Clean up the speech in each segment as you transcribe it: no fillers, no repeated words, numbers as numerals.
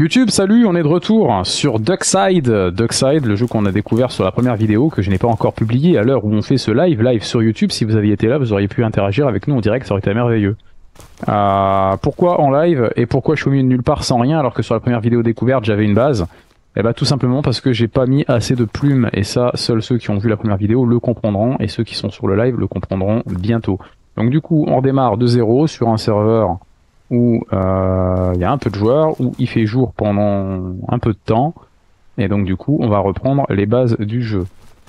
YouTube, salut, on est de retour sur Duckside. Duckside, le jeu qu'on a découvert sur la première vidéo que je n'ai pas encore publié à l'heure où on fait ce live sur YouTube. Si vous aviez été là, vous auriez pu interagir avec nous en direct, ça aurait été merveilleux. Pourquoi en live et pourquoi je suis au milieu de nulle part sans rien alors que sur la première vidéo découverte j'avais une base? Eh bah tout simplement parce que j'ai pas mis assez de plumes et ça, seuls ceux qui ont vu la première vidéo le comprendront et ceux qui sont sur le live le comprendront bientôt. Donc du coup, on redémarre de zéro sur un serveur où il y a un peu de joueurs, où il fait jour pendant un peu de temps, et donc du coup on va reprendre les bases du jeu.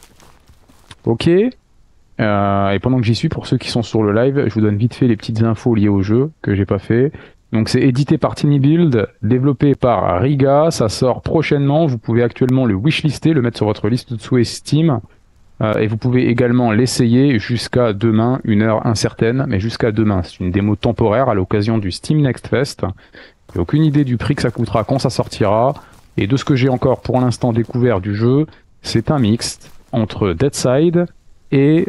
Ok, et pendant que j'y suis, pour ceux qui sont sur le live, je vous donne vite fait les petites infos liées au jeu que j'ai pas fait. Donc c'est édité par Tiny Build, développé par Riga, ça sort prochainement, vous pouvez actuellement le wishlister, le mettre sur votre liste de souhaits Steam. Et vous pouvez également l'essayer jusqu'à demain, une heure incertaine, mais jusqu'à demain. C'est une démo temporaire à l'occasion du Steam Next Fest. J'ai aucune idée du prix que ça coûtera quand ça sortira. Et de ce que j'ai encore pour l'instant découvert du jeu, c'est un mixte entre Deadside et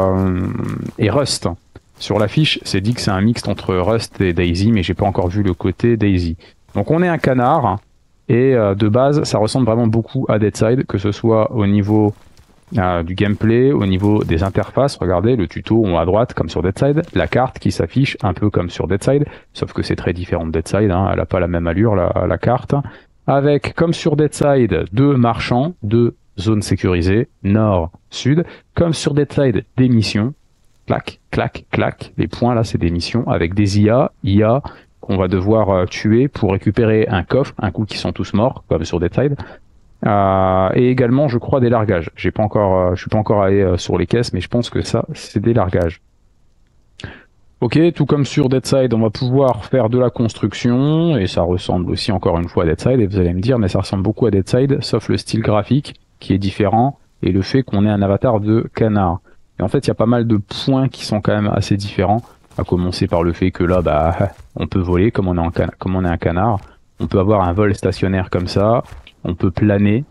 Rust. Sur l'affiche, c'est dit que c'est un mixte entre Rust et Daisy, mais j'ai pas encore vu le côté Daisy. Donc on est un canard, et de base, ça ressemble vraiment beaucoup à Deadside, que ce soit au niveau du gameplay, au niveau des interfaces. Regardez le tuto en haut à droite comme sur Deadside, la carte qui s'affiche un peu comme sur Deadside, sauf que c'est très différent de Deadside, hein. Elle n'a pas la même allure la carte, avec comme sur Deadside deux marchands, deux zones sécurisées, nord, sud, comme sur Deadside des missions, clac, clac, clac, les points là c'est des missions avec des IA qu'on va devoir tuer pour récupérer un coffre, un coup qu'ils sont tous morts comme sur Deadside. Et également, je crois, des largages. Je suis pas encore allé sur les caisses, mais je pense que ça, c'est des largages. Ok, tout comme sur Deadside, on va pouvoir faire de la construction, et ça ressemble aussi encore une fois à Deadside, et vous allez me dire, mais ça ressemble beaucoup à Deadside, sauf le style graphique, qui est différent, et le fait qu'on ait un avatar de canard. Et en fait, il y a pas mal de points qui sont quand même assez différents, à commencer par le fait que là, bah, on peut voler, comme on est un canard, on peut avoir un vol stationnaire comme ça, on peut planer,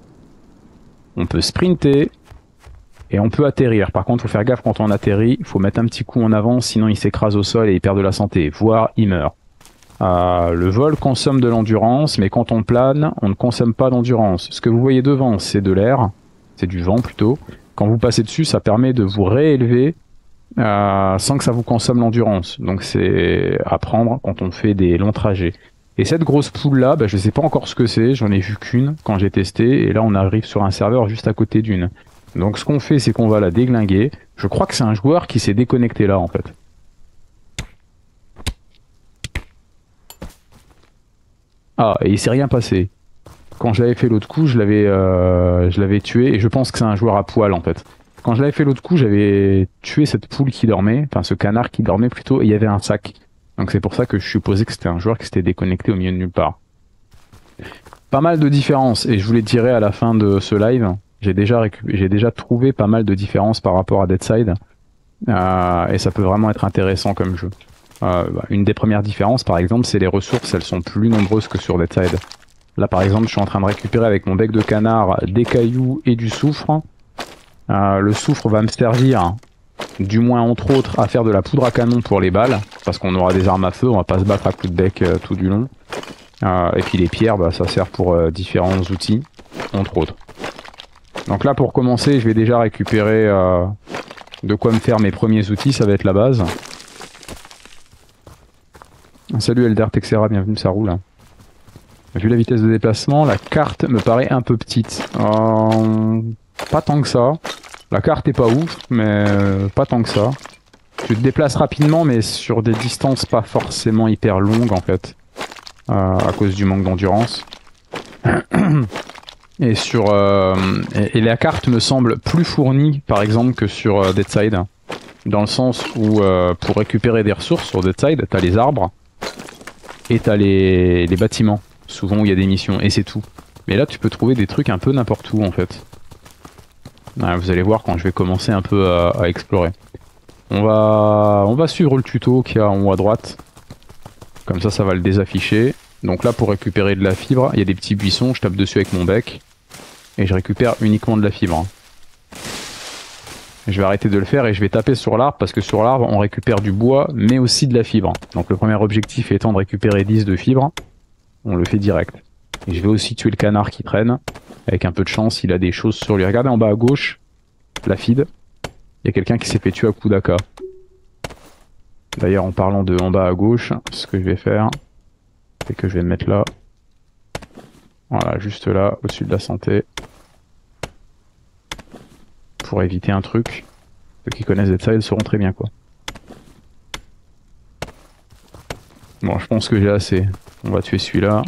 on peut sprinter et on peut atterrir. Par contre, il faut faire gaffe quand on atterrit, il faut mettre un petit coup en avant, sinon il s'écrase au sol et il perd de la santé, voire il meurt. Le vol consomme de l'endurance, mais quand on plane, on ne consomme pas d'endurance. Ce que vous voyez devant, c'est de l'air, c'est du vent plutôt. Quand vous passez dessus, ça permet de vous réélever sans que ça vous consomme l'endurance. Donc c'est à prendre quand on fait des longs trajets. Et cette grosse poule là, bah, je sais pas encore ce que c'est, j'en ai vu qu'une quand j'ai testé, et là on arrive sur un serveur juste à côté d'une. Donc ce qu'on fait, c'est qu'on va la déglinguer. Je crois que c'est un joueur qui s'est déconnecté là en fait. Ah, et il s'est rien passé. Quand je l'avais fait l'autre coup, je l'avais tué, et je pense que c'est un joueur à poil en fait. Quand je l'avais fait l'autre coup, j'avais tué cette poule qui dormait, enfin ce canard qui dormait plutôt, et il y avait un sac. Donc c'est pour ça que je supposais que c'était un joueur qui s'était déconnecté au milieu de nulle part. Pas mal de différences, et je vous les dirai à la fin de ce live. J'ai déjà trouvé pas mal de différences par rapport à Deadside, et ça peut vraiment être intéressant comme jeu. Une des premières différences par exemple, c'est les ressources, elles sont plus nombreuses que sur Deadside. Là par exemple, je suis en train de récupérer avec mon bec de canard des cailloux et du soufre. Le soufre va me servir, du moins entre autres, à faire de la poudre à canon pour les balles, parce qu'on aura des armes à feu, on va pas se battre à coups de bec tout du long. Et puis les pierres, bah, ça sert pour différents outils, entre autres. Donc là pour commencer, je vais déjà récupérer de quoi me faire mes premiers outils, ça va être la base. Salut Elder Texera, bienvenue, ça roule. Vu la vitesse de déplacement, la carte me paraît un peu petite. Pas tant que ça. La carte est pas ouf, mais pas tant que ça. Tu te déplaces rapidement, mais sur des distances pas forcément hyper longues en fait, à cause du manque d'endurance. Et et la carte me semble plus fournie, par exemple, que sur Deadside, dans le sens où pour récupérer des ressources sur Deadside, t'as les arbres et t'as les bâtiments, souvent où il y a des missions, et c'est tout. Mais là, tu peux trouver des trucs un peu n'importe où en fait. Vous allez voir quand je vais commencer un peu à explorer. On va suivre le tuto qu'il y a en haut à droite. Comme ça va le désafficher. Donc là, pour récupérer de la fibre, il y a des petits buissons, je tape dessus avec mon bec. Et je récupère uniquement de la fibre. Je vais arrêter de le faire et je vais taper sur l'arbre, parce que sur l'arbre, on récupère du bois, mais aussi de la fibre. Donc le premier objectif étant de récupérer 10 de fibre. on le fait direct. Et je vais aussi tuer le canard qui traîne. Avec un peu de chance, il a des choses sur lui. Regardez en bas à gauche, la feed. Il y a quelqu'un qui s'est fait tuer à coup d'AK. D'ailleurs, en parlant de en bas à gauche, ce que je vais faire, c'est que je vais me mettre là. Voilà, juste là, au-dessus de la santé. Pour éviter un truc. Ceux qui connaissent Deadside sauront très bien quoi. Bon, je pense que j'ai assez. On va tuer celui-là.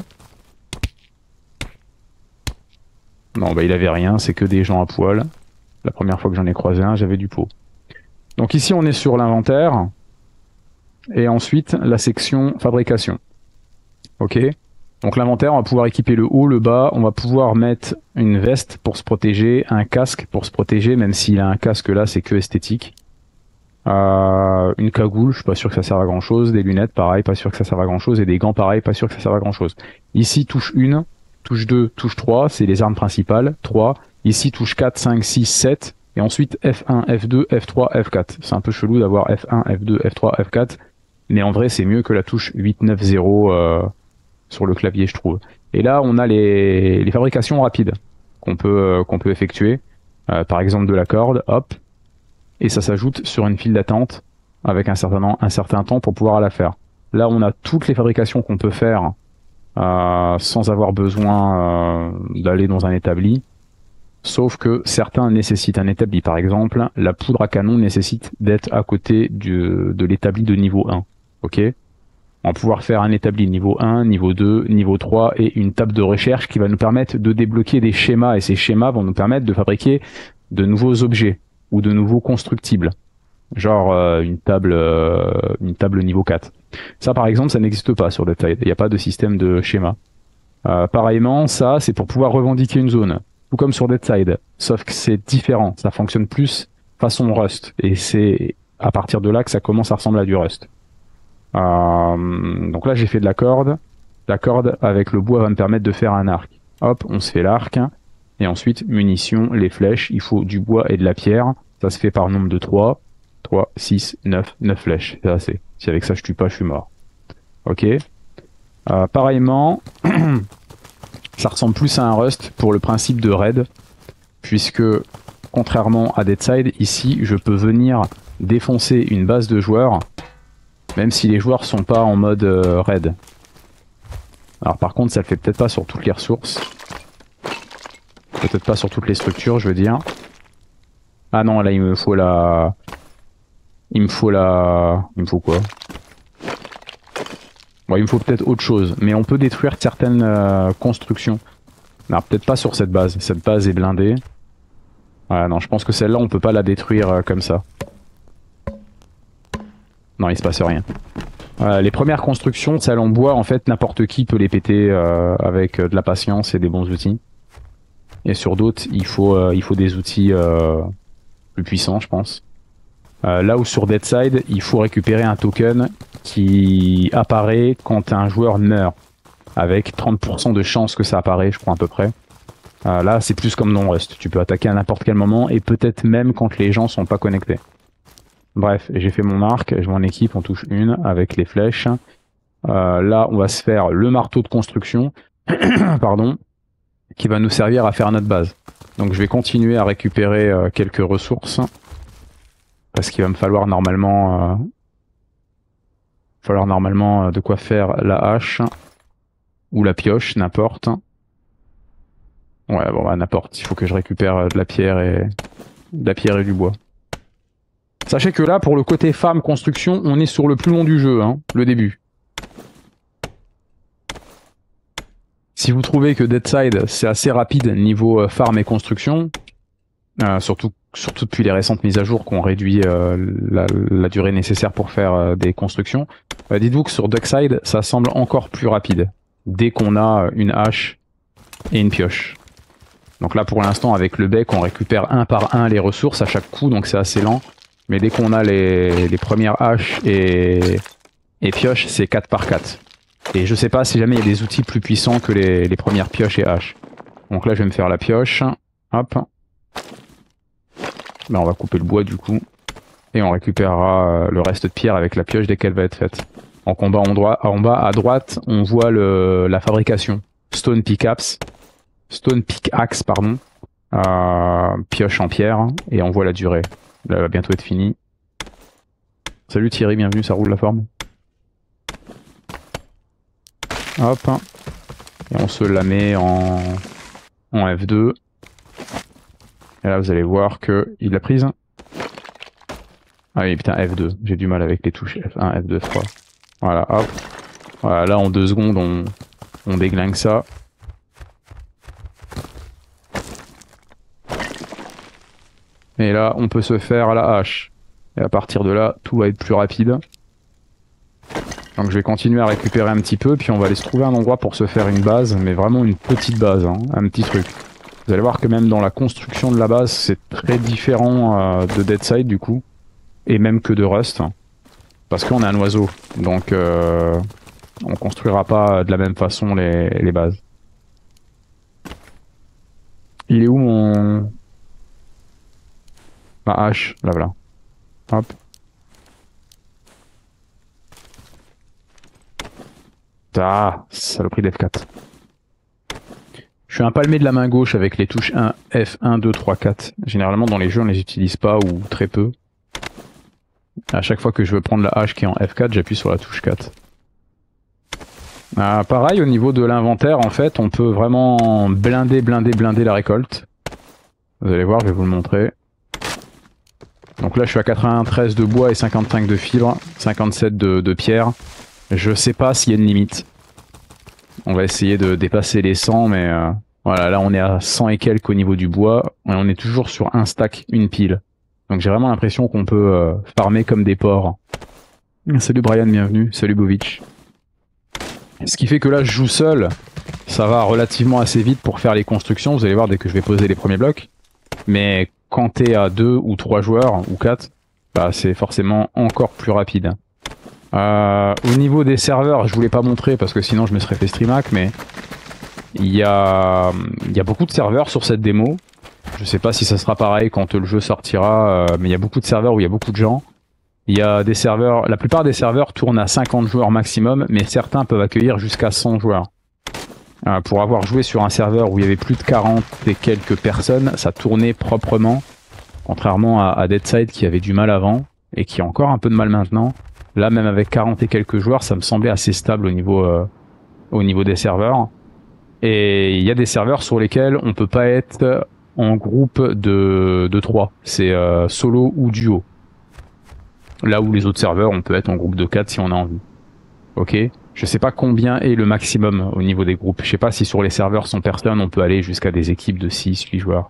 Non, bah il avait rien, c'est que des gens à poil. La première fois que j'en ai croisé un, j'avais du pot. Donc ici, on est sur l'inventaire. Et ensuite, la section fabrication. Ok. Donc l'inventaire, on va pouvoir équiper le haut, le bas. On va pouvoir mettre une veste pour se protéger, un casque pour se protéger, même s'il a un casque là, c'est que esthétique. Une cagoule, je suis pas sûr que ça serve à grand chose. Des lunettes, pareil, pas sûr que ça serve à grand chose. Et des gants, pareil, pas sûr que ça serve à grand chose. Ici, touche 1, touche 2, touche 3, c'est les armes principales. 3. Ici, touche 4, 5, 6, 7. Et ensuite, F1, F2, F3, F4. C'est un peu chelou d'avoir F1, F2, F3, F4. Mais en vrai, c'est mieux que la touche 8, 9, 0 sur le clavier, je trouve. Et là, on a les fabrications rapides qu'on peut effectuer. Par exemple, de la corde, hop. Et ça s'ajoute sur une file d'attente avec un certain temps pour pouvoir la faire. Là, on a toutes les fabrications qu'on peut faire sans avoir besoin d'aller dans un établi. Sauf que certains nécessitent un établi. Par exemple, la poudre à canon nécessite d'être à côté de l'établi de niveau 1. Ok ? On va pouvoir faire un établi niveau 1, niveau 2, niveau 3 et une table de recherche qui va nous permettre de débloquer des schémas. Et ces schémas vont nous permettre de fabriquer de nouveaux objets ou de nouveaux constructibles. Genre une table niveau 4. Ça par exemple, ça n'existe pas sur Deadside. Il n'y a pas de système de schéma. Pareillement, ça c'est pour pouvoir revendiquer une zone. Tout comme sur Deadside. Sauf que c'est différent. Ça fonctionne plus façon Rust. Et c'est à partir de là que ça commence à ressembler à du Rust. Donc là j'ai fait de la corde. La corde avec le bois va me permettre de faire un arc. Hop, on se fait l'arc. Et ensuite, munitions, les flèches. Il faut du bois et de la pierre. Ça se fait par nombre de 3. 3, 6, 9. 9 flèches. C'est assez. Si avec ça je tue pas, je suis mort. Ok. Pareillement, ça ressemble plus à un Rust pour le principe de raid. Puisque, contrairement à Deadside, ici, je peux venir défoncer une base de joueurs. Même si les joueurs sont pas en mode raid. Alors par contre, ça le fait peut-être pas sur toutes les ressources. Peut-être pas sur toutes les structures, je veux dire. Ah non, là il me faut la... Il me faut quoi? Bon, il me faut peut-être autre chose. Mais on peut détruire certaines constructions. Alors peut-être pas sur cette base. Cette base est blindée. Ah non, je pense que celle-là, on peut pas la détruire comme ça. Non, il se passe rien. Les premières constructions, celles en bois, en fait, n'importe qui peut les péter avec de la patience et des bons outils. Et sur d'autres, il faut des outils plus puissants, je pense. Là où sur Deadside, il faut récupérer un token qui apparaît quand un joueur meurt. Avec 30% de chance que ça apparaît, je crois à peu près. Là, c'est plus comme dans Rust. Tu peux attaquer à n'importe quel moment et peut-être même quand les gens sont pas connectés. Bref, j'ai fait mon arc, je m'en équipe, on touche une avec les flèches. Là, on va se faire le marteau de construction, pardon, qui va nous servir à faire notre base. Donc je vais continuer à récupérer quelques ressources, parce qu'il va me falloir normalement, de quoi faire la hache, ou la pioche, n'importe. Ouais, bon, bah, n'importe, il faut que je récupère de la pierre et du bois. Sachez que là, pour le côté farm construction, on est sur le plus long du jeu, hein, le début. Si vous trouvez que Deadside, c'est assez rapide niveau farm et construction, surtout depuis les récentes mises à jour qui ont réduit la durée nécessaire pour faire des constructions, dites-vous que sur Deadside, ça semble encore plus rapide, dès qu'on a une hache et une pioche. Donc là, pour l'instant, avec le bec, on récupère un par un les ressources à chaque coup, donc c'est assez lent. Mais dès qu'on a les premières haches et pioches, c'est 4 par 4. Et je sais pas si jamais il y a des outils plus puissants que les premières pioches et haches. Donc là, je vais me faire la pioche. Hop. Ben, on va couper le bois du coup. Et on récupérera le reste de pierre avec la pioche dès qu'elle va être faite. En combat en bas à droite, on voit la fabrication. Stone Pickaxe, pardon. Pioche en pierre, et on voit la durée. Là, elle va bientôt être finie. Salut Thierry, bienvenue, ça roule la forme. Hop. Et on se la met en F2. Et là, vous allez voir que il l'a prise. Ah oui, putain, F2. J'ai du mal avec les touches F1, F2, F3. Voilà, hop. Voilà, là, en 2 secondes, on déglingue ça. Et là, on peut se faire à la hache. Et à partir de là, tout va être plus rapide. Donc je vais continuer à récupérer un petit peu, puis on va aller se trouver un endroit pour se faire une base, mais vraiment une petite base, hein, un petit truc. Vous allez voir que même dans la construction de la base, c'est très différent de Deadside du coup, et même que de Rust, parce qu'on est un oiseau, donc on construira pas de la même façon les bases. Il est où ma hache? Là voilà. Hop. Ah, saloperie d'F4. Je suis un palmé de la main gauche avec les touches 1, F1, 2, 3, 4. Généralement dans les jeux on les utilise pas ou très peu. À chaque fois que je veux prendre la hache qui est en F4, j'appuie sur la touche 4. Pareil au niveau de l'inventaire, en fait, on peut vraiment blinder la récolte. Vous allez voir, je vais vous le montrer. Donc là je suis à 93 de bois et 55 de fibres, 57 de pierre. Je sais pas s'il y a une limite. On va essayer de dépasser les 100, mais voilà, là on est à 100 et quelques au niveau du bois, et on est toujours sur un stack, une pile. Donc j'ai vraiment l'impression qu'on peut farmer comme des porcs. Salut Brian, bienvenue. Salut Bovic. Ce qui fait que là je joue seul, ça va relativement assez vite pour faire les constructions, vous allez voir dès que je vais poser les premiers blocs. Mais quand t'es à 2 ou 3 joueurs, ou 4, bah c'est forcément encore plus rapide. Au niveau des serveurs, je voulais pas montrer parce que sinon je me serais fait streamac, mais il y a beaucoup de serveurs sur cette démo. Je sais pas si ça sera pareil quand le jeu sortira, mais il y a beaucoup de serveurs où il y a beaucoup de gens. Il y a des serveurs, la plupart des serveurs tournent à 50 joueurs maximum, mais certains peuvent accueillir jusqu'à 100 joueurs. Pour avoir joué sur un serveur où il y avait plus de 40 et quelques personnes, ça tournait proprement, contrairement à Deadside qui avait du mal avant et qui a encore un peu de mal maintenant. Là, même avec 40 et quelques joueurs, ça me semblait assez stable au niveau des serveurs. Et il y a des serveurs sur lesquels on peut pas être en groupe de 3. C'est solo ou duo. Là où les autres serveurs, on peut être en groupe de 4 si on a envie. Ok. Je sais pas combien est le maximum au niveau des groupes. Je sais pas si sur les serveurs sans personne, on peut aller jusqu'à des équipes de 6, 8 joueurs.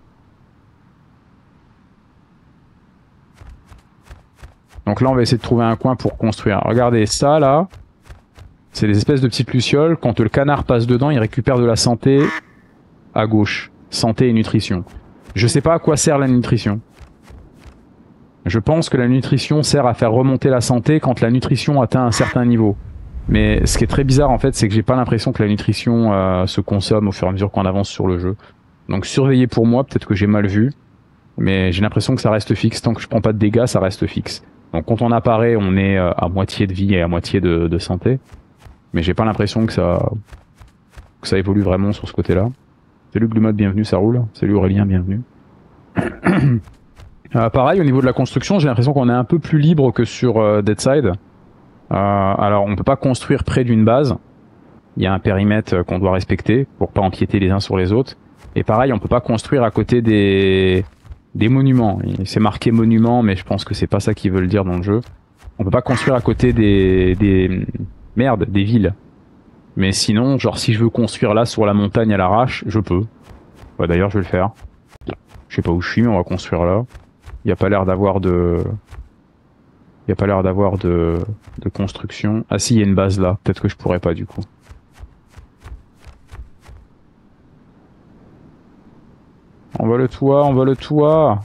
Donc là, on va essayer de trouver un coin pour construire. Regardez, ça là, c'est des espèces de petites lucioles. Quand le canard passe dedans, il récupère de la santé à gauche. Santé et nutrition. Je sais pas à quoi sert la nutrition. Je pense que la nutrition sert à faire remonter la santé quand la nutrition atteint un certain niveau. Mais ce qui est très bizarre en fait, c'est que j'ai pas l'impression que la nutrition se consomme au fur et à mesure qu'on avance sur le jeu. Donc surveillez pour moi, peut-être que j'ai mal vu. Mais j'ai l'impression que ça reste fixe. Tant que je prends pas de dégâts, ça reste fixe. Donc quand on apparaît, on est à moitié de vie et à moitié de santé. Mais j'ai pas l'impression que ça évolue vraiment sur ce côté-là. Salut Glumod, bienvenue, ça roule. Salut Aurélien, bienvenue. Pareil, au niveau de la construction, j'ai l'impression qu'on est un peu plus libre que sur Deadside. Alors on peut pas construire près d'une base. Il y a un périmètre qu'on doit respecter pour pas empiéter les uns sur les autres. Et pareil, on peut pas construire à côté des monuments. C'est marqué monument, mais je pense que c'est pas ça qu'ils veulent dire dans le jeu. On peut pas construire à côté des villes. Mais sinon, genre si je veux construire là sur la montagne à l'arrache, je peux. Ouais, d'ailleurs, je vais le faire. Je sais pas où je suis, mais on va construire là. Il y a pas l'air d'avoir de construction. Ah si, il y a une base là. Peut-être que je pourrais pas du coup. On va le toit.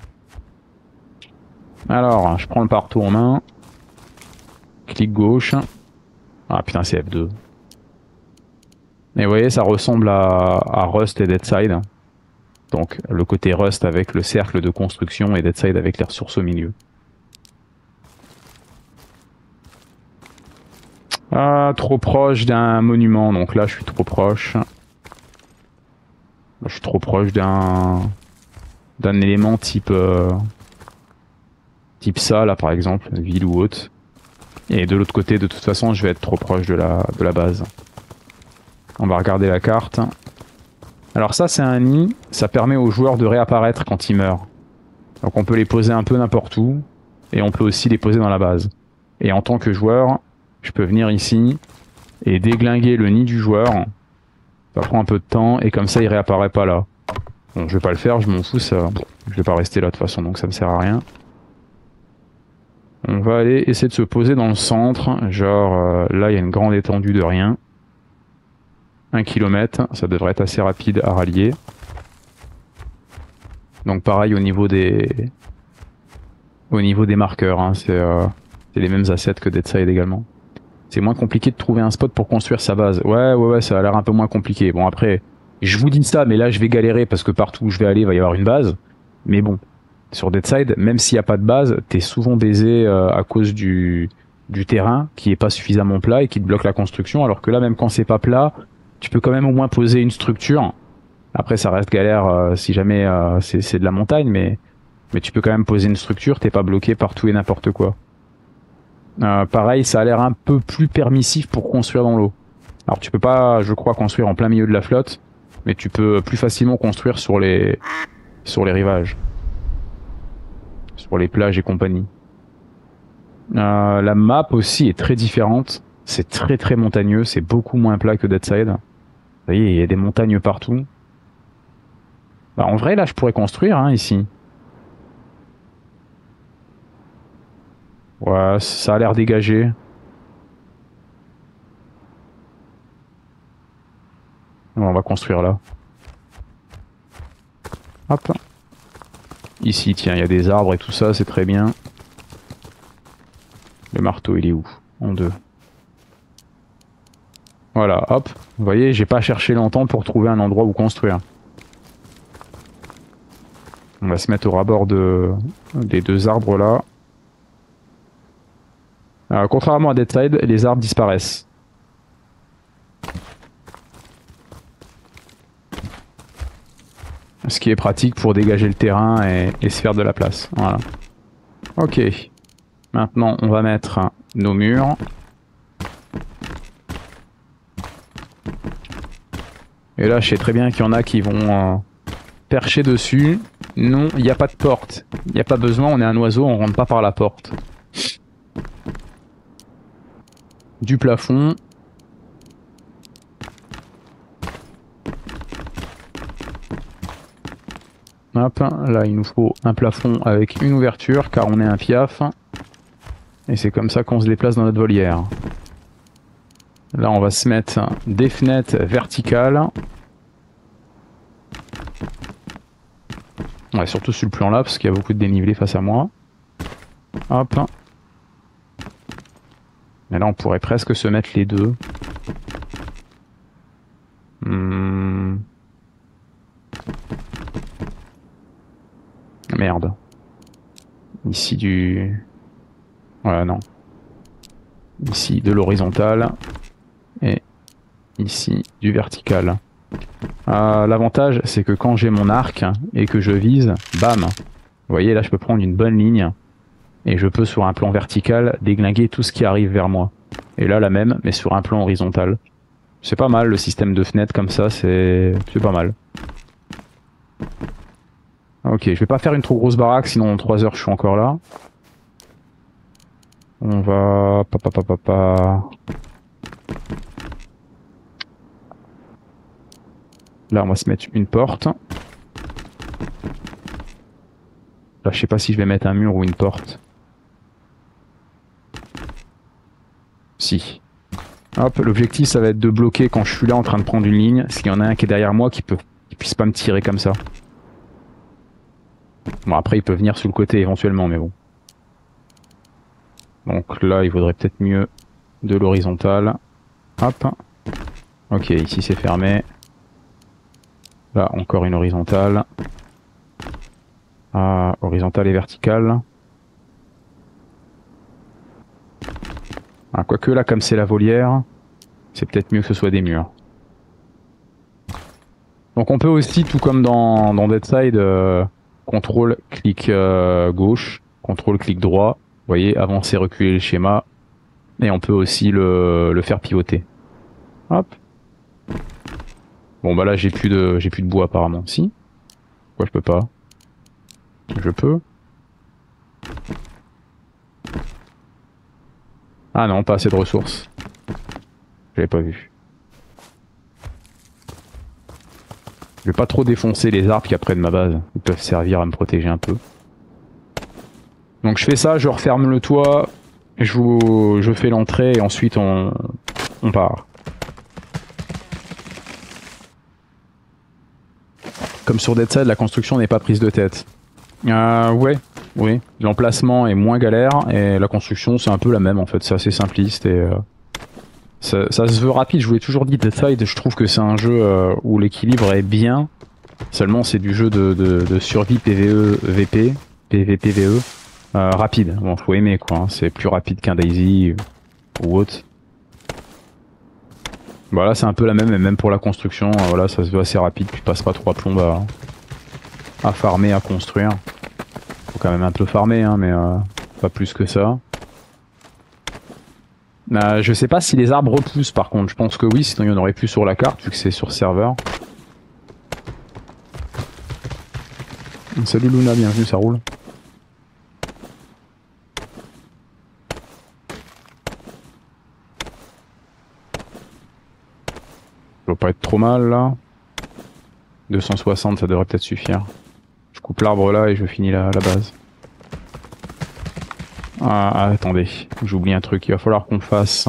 Alors, je prends le partout en main. Clic gauche. Ah putain, c'est F2. Et vous voyez, ça ressemble à Rust et Deadside. Donc, le côté Rust avec le cercle de construction et Deadside avec les ressources au milieu. Ah, trop proche d'un monument, donc là je suis trop proche. Je suis trop proche d'un élément type ça là par exemple, ville ou autre. Et de l'autre côté, de toute façon, je vais être trop proche de la base. On va regarder la carte. Alors ça, c'est un nid. Ça permet aux joueurs de réapparaître quand ils meurent. Donc on peut les poser un peu n'importe où. Et on peut aussi les poser dans la base. Et en tant que joueur, je peux venir ici et déglinguer le nid du joueur. Ça prend un peu de temps et comme ça, il réapparaît pas là. Bon, je vais pas le faire, je m'en fous, ça. Je vais pas rester là de toute façon, donc ça me sert à rien. On va aller essayer de se poser dans le centre. Genre, là, il y a une grande étendue de rien. 1 km, ça devrait être assez rapide à rallier. Donc pareil au niveau des marqueurs, hein, c'est les mêmes assets que Deadside également. C'est moins compliqué de trouver un spot pour construire sa base. Ouais, ça a l'air un peu moins compliqué. Bon après, je vous dis ça, mais là je vais galérer parce que partout où je vais aller, il va y avoir une base. Mais bon, sur Deadside, même s'il n'y a pas de base, t'es souvent baisé à cause du terrain qui est pas suffisamment plat et qui te bloque la construction. Alors que là, même quand c'est pas plat, tu peux quand même au moins poser une structure. Après, ça reste galère si jamais c'est de la montagne, mais tu peux quand même poser une structure, t'es pas bloqué par tout et n'importe quoi. Pareil, ça a l'air un peu plus permissif pour construire dans l'eau. Alors tu peux pas, je crois, construire en plein milieu de la flotte, mais tu peux plus facilement construire sur les rivages, sur les plages et compagnie. La map aussi est très différente. C'est très montagneux, c'est beaucoup moins plat que Deadside. Vous voyez, il y a des montagnes partout. Bah, en vrai, là, je pourrais construire, hein, ici. Ouais, ça a l'air dégagé. Bon, on va construire là. Hop. Ici, tiens, il y a des arbres et tout ça, c'est très bien. Le marteau, il est où? En deux. Voilà, hop. Vous voyez, j'ai pas cherché longtemps pour trouver un endroit où construire. On va se mettre au rabord des deux arbres là. Contrairement à Deadside, les arbres disparaissent. Ce qui est pratique pour dégager le terrain et se faire de la place. Voilà. Ok. Maintenant, on va mettre nos murs. Et là, je sais très bien qu'il y en a qui vont percher dessus. Non, il n'y a pas de porte. Il n'y a pas besoin, on est un oiseau, on rentre pas par la porte. Du plafond. Hop, là il nous faut un plafond avec une ouverture car on est un piaf. Et c'est comme ça qu'on se déplace dans notre volière. Là on va se mettre des fenêtres verticales. Ouais, surtout sur le plan là parce qu'il y a beaucoup de dénivelé face à moi. Hop. Et là on pourrait presque se mettre les deux. Merde. Ici du... Ouais, non. Ici de l'horizontal. Et ici du vertical. L'avantage, c'est que quand j'ai mon arc et que je vise, bam. Vous voyez, là, je peux prendre une bonne ligne. Et je peux, sur un plan vertical, déglinguer tout ce qui arrive vers moi. Et là, la même, mais sur un plan horizontal. C'est pas mal, le système de fenêtres comme ça, c'est pas mal. Ok, je vais pas faire une trop grosse baraque, sinon en 3 heures je suis encore là. On va... Là, on va se mettre une porte. Là, je sais pas si je vais mettre un mur ou une porte. Si. Hop, l'objectif, ça va être de bloquer quand je suis là en train de prendre une ligne. S'il y en a un qui est derrière moi qui puisse pas me tirer comme ça. Bon, après, il peut venir sur le côté éventuellement, mais bon. Donc là, il vaudrait peut-être mieux de l'horizontale. Hop. Ok, ici c'est fermé. Là, encore une horizontale. Horizontale et verticale. Ah, quoique là, comme c'est la volière, c'est peut-être mieux que ce soit des murs. Donc on peut aussi, tout comme dans Deadside, contrôle, clic gauche, contrôle, clic droit. Vous voyez, avancer, reculer le schéma. Et on peut aussi le faire pivoter. Hop. Bon bah là j'ai plus de bois apparemment. Si. Pourquoi je peux pas? Je peux. Ah non, pas assez de ressources. J'avais pas vu. Je vais pas trop défoncer les arbres qu'il y a près de ma base. Ils peuvent servir à me protéger un peu. Donc je fais ça, je referme le toit, je fais l'entrée et ensuite on part. Comme sur Deadside, la construction n'est pas prise de tête. Ouais, oui. L'emplacement est moins galère et la construction c'est un peu la même en fait. C'est assez simpliste et ça se veut rapide. Je vous l'ai toujours dit, Deadside, je trouve que c'est un jeu où l'équilibre est bien. Seulement c'est du jeu de survie PvE, VP, PvP, PvE. Rapide, bon faut aimer quoi, hein. C'est plus rapide qu'un Daisy ou autre. Voilà, c'est un peu la même, et même pour la construction, voilà, ça se veut assez rapide, tu passes pas trop à plomb à farmer, à construire. Faut quand même un peu farmer, hein, mais pas plus que ça. Je sais pas si les arbres repoussent par contre, je pense que oui, sinon il y en aurait plus sur la carte, vu que c'est sur serveur. Salut Luna, bienvenue, ça roule. Ça doit pas être trop mal là. 260 ça devrait peut-être suffire. Je coupe l'arbre là et je finis la base. Ah attendez, j'oublie un truc, il va falloir qu'on fasse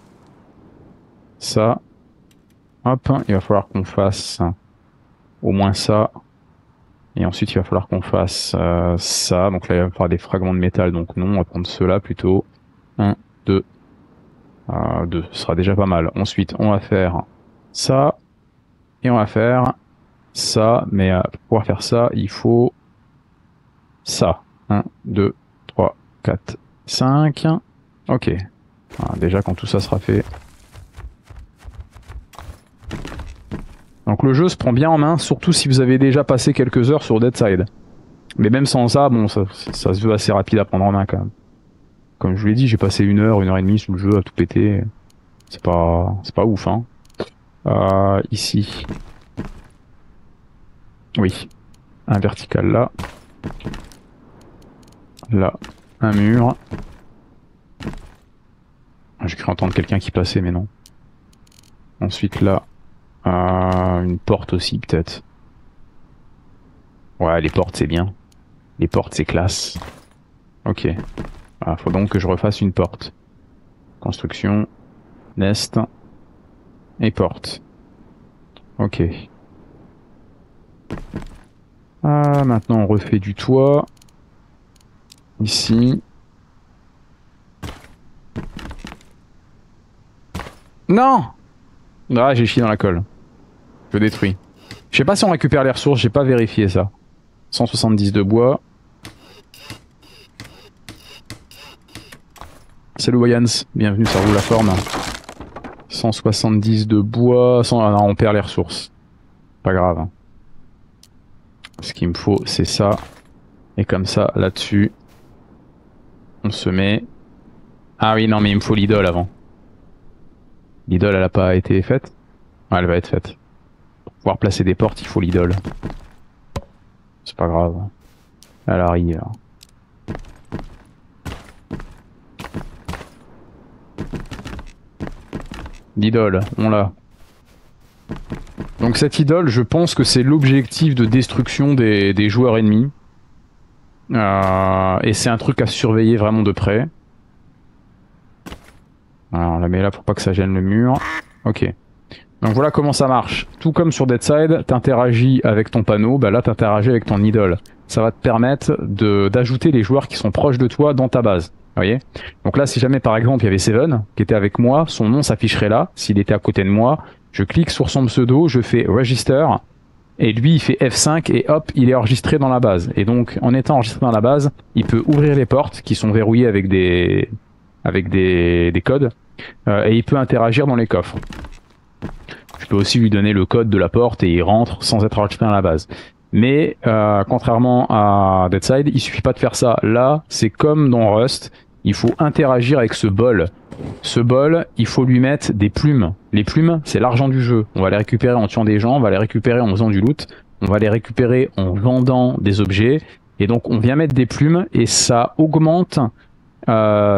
ça. Hop, il va falloir qu'on fasse au moins ça. Et ensuite il va falloir qu'on fasse ça. Donc là il va falloir des fragments de métal, donc non, on va prendre ceux-là plutôt. 1, 2. 2, ce sera déjà pas mal. Ensuite on va faire ça. Et on va faire ça, mais pour pouvoir faire ça, il faut ça. 1, 2, 3, 4, 5. Ok. Voilà, déjà quand tout ça sera fait. Donc le jeu se prend bien en main, surtout si vous avez déjà passé quelques heures sur Deadside. Mais même sans ça, bon, ça se veut assez rapide à prendre en main quand même. Comme je vous l'ai dit, j'ai passé 1 heure et demie sur le jeu à tout péter. C'est pas ouf, hein. Ici. Oui. Un vertical là. Là. Un mur. J'ai cru entendre quelqu'un qui passait, mais non. Ensuite là. Une porte aussi, peut-être. Ouais, les portes, c'est bien. Les portes, c'est classe. Ok. Faut donc que je refasse une porte. Construction. Nest. Et porte. Ok. Maintenant on refait du toit. Ici. Non! Ah, j'ai chié dans la colle. Je détruis. Je sais pas si on récupère les ressources, j'ai pas vérifié ça. 170 de bois. Salut Wayans, bienvenue, ça roule la forme. 170 de bois. Ah non, on perd les ressources. Pas grave. Ce qu'il me faut, c'est ça. Et comme ça, là-dessus, on se met... Ah oui, non, mais il me faut l'idole avant. L'idole, elle a pas été faite? Ah, elle va être faite. Pour pouvoir placer des portes, il faut l'idole. C'est pas grave. Elle arrive. L'idole, on l'a. Donc cette idole, je pense que c'est l'objectif de destruction des joueurs ennemis. Et c'est un truc à surveiller vraiment de près. Alors on la met là pour pas que ça gêne le mur. Ok. Donc voilà comment ça marche. Tout comme sur Deadside, t'interagis avec ton panneau, bah là t'interagis avec ton idole. Ça va te permettre d'ajouter les joueurs qui sont proches de toi dans ta base. Vous voyez? Donc là si jamais par exemple il y avait Seven qui était avec moi, son nom s'afficherait là, s'il était à côté de moi. Je clique sur son pseudo, je fais Register, et lui il fait F5 et hop, il est enregistré dans la base. Et donc en étant enregistré dans la base, il peut ouvrir les portes qui sont verrouillées avec des avec des codes. Et il peut interagir dans les coffres. Je peux aussi lui donner le code de la porte et il rentre sans être HP à la base. Mais contrairement à Deadside, il suffit pas de faire ça. Là, c'est comme dans Rust, il faut interagir avec ce bol. Ce bol, il faut lui mettre des plumes. Les plumes, c'est l'argent du jeu. On va les récupérer en tuant des gens, on va les récupérer en faisant du loot, on va les récupérer en vendant des objets. Et donc on vient mettre des plumes et ça augmente la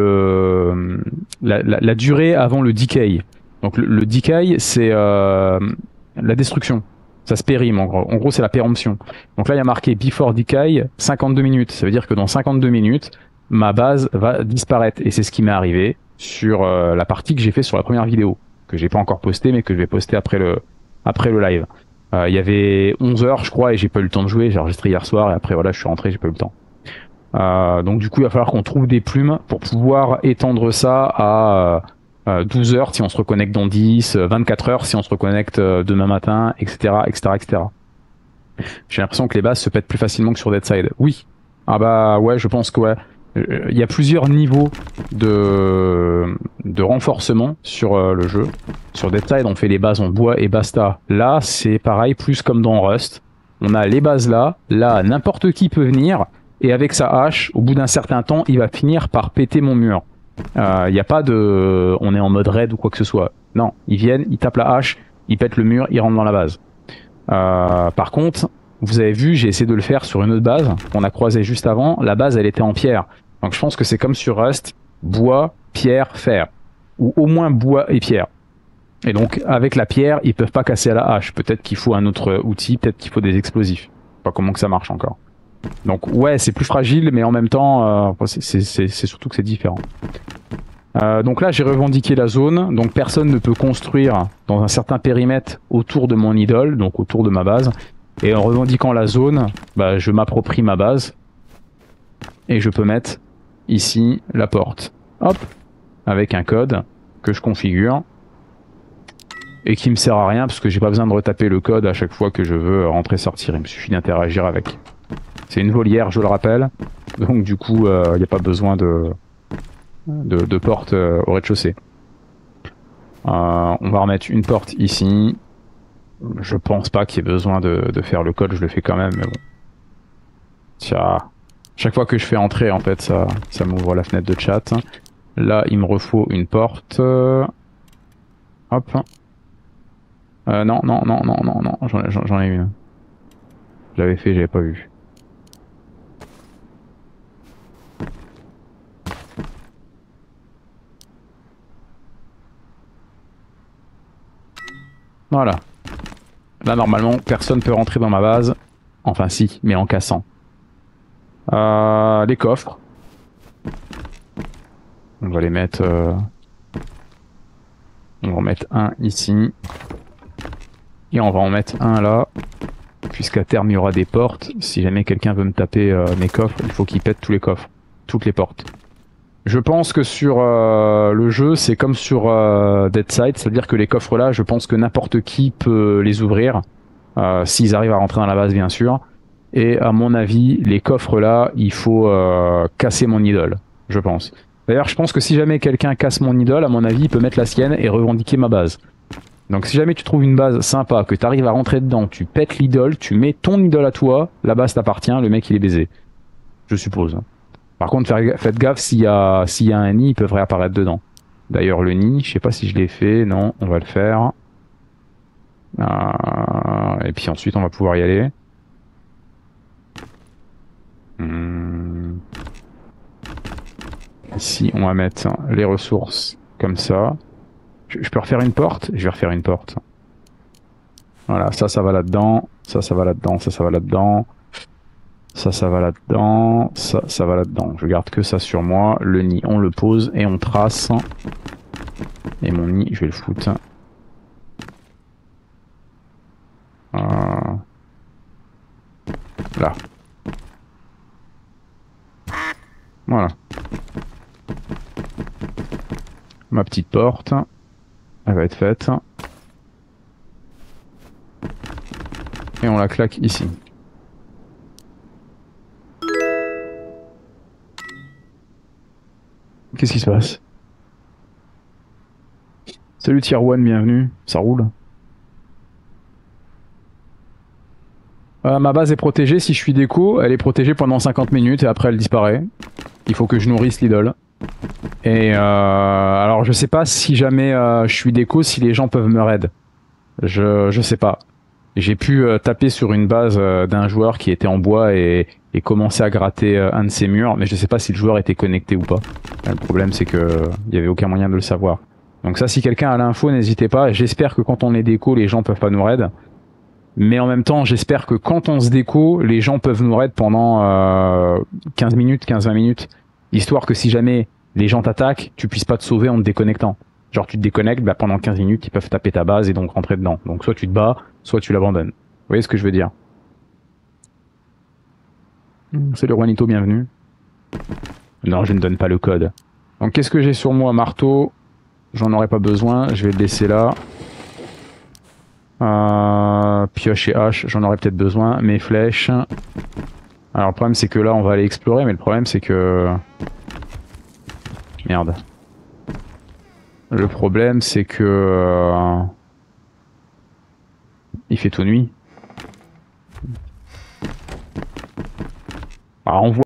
durée avant le decay. Donc le decay, c'est la destruction. Ça se périme en gros. En gros, c'est la péremption. Donc là, il y a marqué Before Decay, 52 minutes. Ça veut dire que dans 52 minutes, ma base va disparaître. Et c'est ce qui m'est arrivé sur la partie que j'ai fait sur la première vidéo, que j'ai pas encore postée, mais que je vais poster après le live. Il y avait 11 heures, je crois, et j'ai pas eu le temps de jouer. J'ai enregistré hier soir, et après, voilà, je suis rentré, j'ai pas eu le temps. Donc du coup, il va falloir qu'on trouve des plumes pour pouvoir étendre ça à 12 heures si on se reconnecte dans 10, 24 heures si on se reconnecte demain matin, etc., etc., etc. J'ai l'impression que les bases se pètent plus facilement que sur Deadside. Oui. Ah bah ouais, je pense que ouais. Il y a plusieurs niveaux de renforcement sur le jeu. Sur Deadside, on fait les bases en bois et basta. Là, c'est pareil, plus comme dans Rust. On a les bases là. Là, n'importe qui peut venir. Et avec sa hache, au bout d'un certain temps, il va finir par péter mon mur. Il n'y a pas de... On est en mode raid ou quoi que ce soit. Non, ils viennent, ils tapent la hache, ils pètent le mur, ils rentrent dans la base. Par contre, vous avez vu, j'ai essayé de le faire sur une autre base qu'on a croisée juste avant. La base, elle était en pierre. Donc je pense que c'est comme sur Rust, bois, pierre, fer. Ou au moins bois et pierre. Et donc avec la pierre, ils peuvent pas casser à la hache. Peut-être qu'il faut un autre outil, peut-être qu'il faut des explosifs. Je sais pas comment que ça marche encore. Donc ouais, c'est plus fragile, mais en même temps, c'est surtout que c'est différent. Donc là, j'ai revendiqué la zone. Donc personne ne peut construire dans un certain périmètre autour de mon idole, donc autour de ma base. Et en revendiquant la zone, bah, je m'approprie ma base. Et je peux mettre ici la porte. Hop, avec un code que je configure. Et qui me sert à rien parce que j'ai pas besoin de retaper le code à chaque fois que je veux rentrer-sortir. Il me suffit d'interagir avec. C'est une volière, je le rappelle. Donc du coup, il n'y a pas besoin de porte au rez-de-chaussée. On va remettre une porte ici. Je pense pas qu'il y ait besoin de faire le code, je le fais quand même, mais bon. Tiens, chaque fois que je fais entrer, en fait, ça m'ouvre la fenêtre de chat. Là, il me refaut une porte. Hop. Non, non, non, non, non, non, j'en ai une. J'avais fait, j'avais pas vu. Voilà. Là, normalement, personne peut rentrer dans ma base. Enfin, si, mais en cassant. Les coffres. On va les mettre... On va en mettre un ici. Et on va en mettre un là. Puisqu'à terme, il y aura des portes. Si jamais quelqu'un veut me taper mes coffres, il faut qu'il pète tous les coffres. Toutes les portes. Je pense que sur le jeu, c'est comme sur Deadside, c'est-à-dire que les coffres là, je pense que n'importe qui peut les ouvrir, s'ils arrivent à rentrer dans la base bien sûr. Et à mon avis, les coffres là, il faut casser mon idole, je pense. D'ailleurs, je pense que si jamais quelqu'un casse mon idole, à mon avis, il peut mettre la sienne et revendiquer ma base. Donc si jamais tu trouves une base sympa, que tu arrives à rentrer dedans, tu pètes l'idole, tu mets ton idole à toi, la base t'appartient, le mec il est baisé. Je suppose. Par contre, faites gaffe, s'il y a un nid, ils peuvent réapparaître dedans. D'ailleurs, le nid, je sais pas si je l'ai fait, non, on va le faire. Et puis ensuite, on va pouvoir y aller. Ici, on va mettre les ressources comme ça. Je peux refaire une porte? Je vais refaire une porte. Voilà, ça va là-dedans. Ça va là-dedans, ça va là-dedans. Ça va là-dedans, ça va là-dedans. Je garde que ça sur moi. Le nid, on le pose et on trace. Et mon nid, je vais le foutre. Là. Voilà. Ma petite porte. Elle va être faite. Et on la claque ici. Qu'est-ce qui se passe? Salut Tier 1, bienvenue. Ça roule. Ma base est protégée, si je suis déco, elle est protégée pendant 50 minutes et après elle disparaît. Il faut que je nourrisse l'idole. Et alors je sais pas si jamais je suis déco, si les gens peuvent me raid. Je sais pas. J'ai pu taper sur une base d'un joueur qui était en bois et commencer à gratter un de ses murs, mais je sais pas si le joueur était connecté ou pas. Le problème c'est que il y avait aucun moyen de le savoir. Donc ça, si quelqu'un a l'info, n'hésitez pas. J'espère que quand on est déco, les gens peuvent pas nous raid. Mais en même temps, j'espère que quand on se déco, les gens peuvent nous raid pendant 15 minutes, 15-20 minutes. Histoire que si jamais les gens t'attaquent, tu puisses pas te sauver en te déconnectant. Genre tu te déconnectes, bah pendant 15 minutes, ils peuvent taper ta base et donc rentrer dedans. Donc soit tu te bats, soit tu l'abandonnes. Vous voyez ce que je veux dire? C'est le Juanito, bienvenue. Non, je ne donne pas le code. Donc qu'est-ce que j'ai sur moi? Marteau, j'en aurais pas besoin, je vais le laisser là. Pioche et hache, j'en aurais peut-être besoin. Mes flèches. Alors le problème c'est que là on va aller explorer, mais le problème c'est que... Merde. Le problème c'est que... Il fait tout nuit. Alors on voit